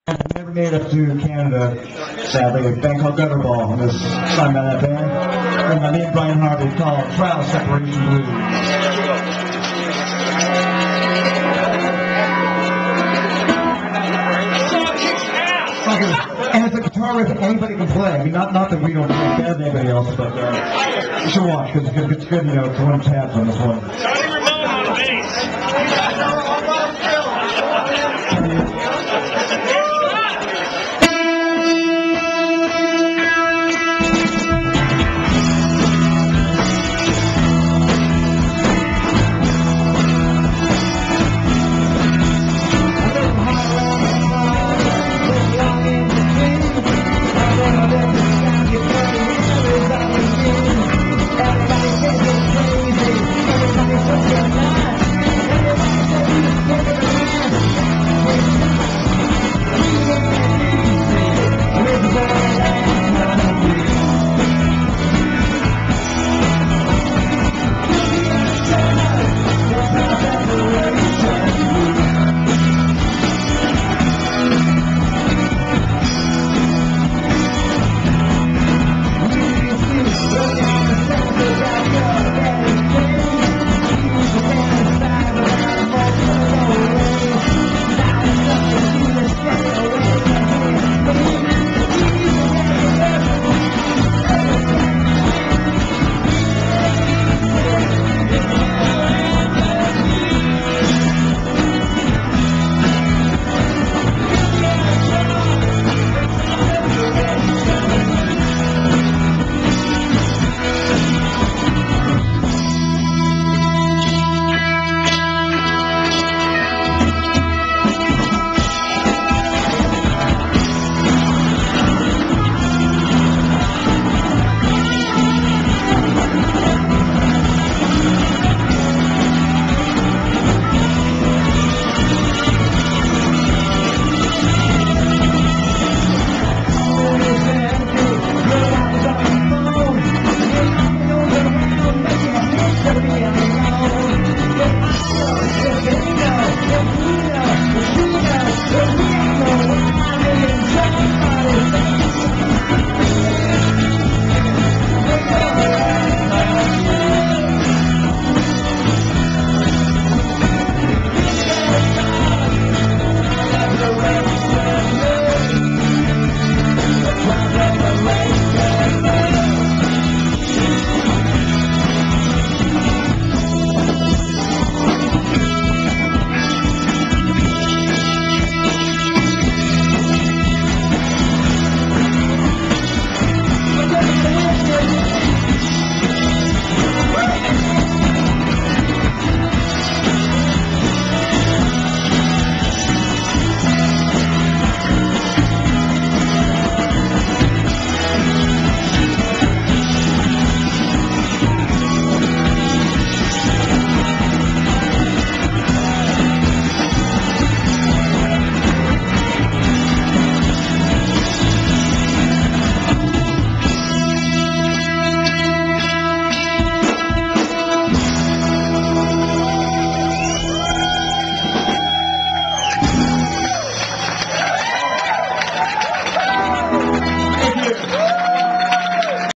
Never made it to Canada, sadly. A band called Gutterball, and this signed by that band. And my name Brian Harvey, called Trial Separation Blues. And it's a guitar riff anybody can play. I mean, not that we don't play better than anybody else, but you should watch, because it's good, you know, to run tabs on this one.